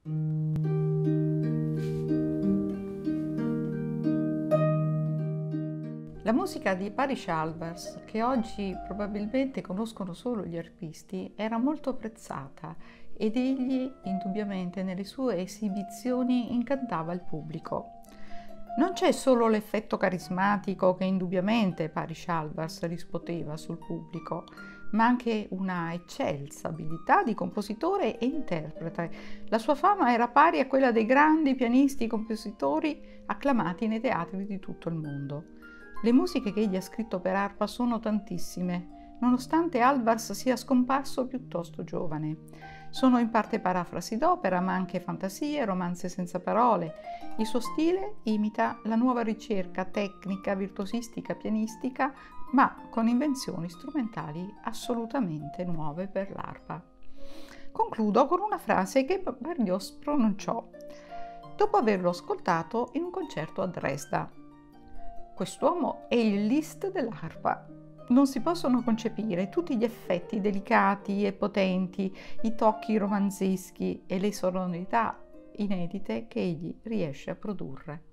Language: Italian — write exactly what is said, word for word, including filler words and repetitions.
La musica di Parish Albers, che oggi probabilmente conoscono solo gli arpisti, era molto apprezzata ed egli indubbiamente nelle sue esibizioni incantava il pubblico. Non c'è solo l'effetto carismatico che indubbiamente Parish Albers riscuoteva sul pubblico, ma anche una eccelsa abilità di compositore e interprete. La sua fama era pari a quella dei grandi pianisti e compositori acclamati nei teatri di tutto il mondo. Le musiche che egli ha scritto per arpa sono tantissime, nonostante Albers sia scomparso piuttosto giovane. Sono in parte parafrasi d'opera, ma anche fantasie, romanze senza parole. Il suo stile imita la nuova ricerca tecnica, virtuosistica, pianistica, ma con invenzioni strumentali assolutamente nuove per l'arpa. Concludo con una frase che Berlioz pronunciò dopo averlo ascoltato in un concerto a Dresda. Quest'uomo è il Liszt dell'arpa. Non si possono concepire tutti gli effetti delicati e potenti, i tocchi romanzeschi e le sonorità inedite che egli riesce a produrre.